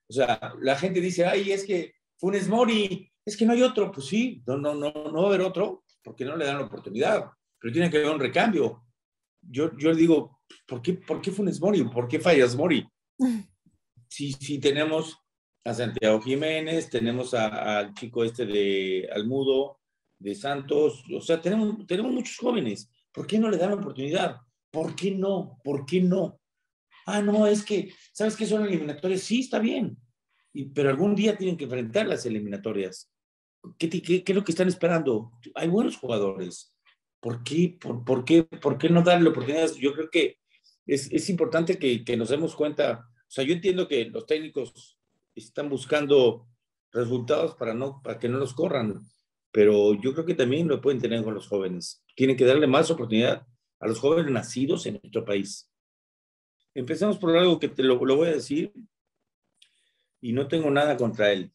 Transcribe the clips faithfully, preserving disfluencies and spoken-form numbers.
O sea, la gente dice, ay, es que Funes Mori, es que no hay otro. Pues sí, no, no, no, no va a haber otro, porque no le dan la oportunidad, pero tiene que haber un recambio. Yo, yo digo, ¿por qué, ¿por qué Funes Mori? ¿Por qué fallas Mori? Si, si tenemos a Santiago Jiménez, tenemos a, al chico este de Almudo, de Santos, o sea, tenemos, tenemos muchos jóvenes. ¿Por qué no le dan la oportunidad? ¿Por qué no? ¿Por qué no? Ah, no, es que, ¿sabes qué son eliminatorias? Sí, está bien, y, pero algún día tienen que enfrentar las eliminatorias. ¿Qué, qué, qué es lo que están esperando? Hay buenos jugadores. ¿Por qué, por, por qué, por qué no darle oportunidades? Yo creo que es, es importante que, que nos demos cuenta. O sea, yo entiendo que los técnicos están buscando resultados para, no, para que no los corran, pero yo creo que también lo pueden tener con los jóvenes. Tienen que darle más oportunidad a los jóvenes nacidos en nuestro país. Empezamos por algo que te lo, lo voy a decir y no tengo nada contra él.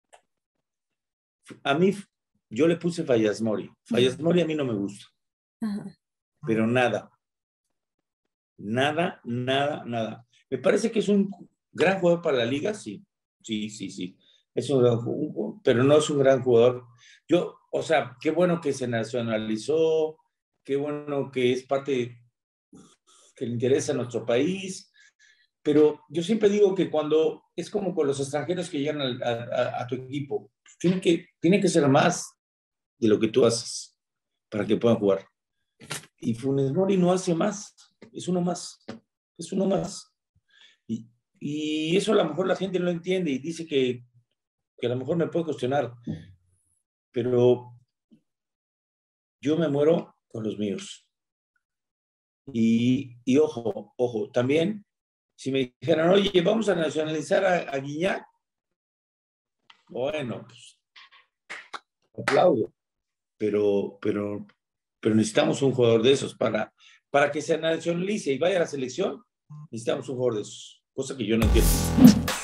A mí, yo le puse Fallas Mori. Fallas Mori a mí no me gusta. Ajá. Pero nada. Nada, nada, nada. Me parece que es un gran jugador para la liga, sí. Sí, sí, sí. Es un gran jugador, pero no es un gran jugador. Yo, o sea, qué bueno que se nacionalizó, qué bueno que es parte que le interesa a nuestro país, pero yo siempre digo que cuando es como con los extranjeros que llegan a, a, a tu equipo, tiene que, tiene que ser más de lo que tú haces para que puedan jugar. Y Funes Mori no hace más, es uno más, es uno más. Y, y eso a lo mejor la gente no lo entiende y dice que, que a lo mejor me puede cuestionar, pero yo me muero con los míos. Y, y ojo, ojo, también, si me dijeran, oye, vamos a nacionalizar a, a Guiñac, bueno, pues aplaudo, pero, pero, pero necesitamos un jugador de esos para, para que se nacionalice y vaya a la selección, necesitamos un jugador de esos, cosa que yo no entiendo.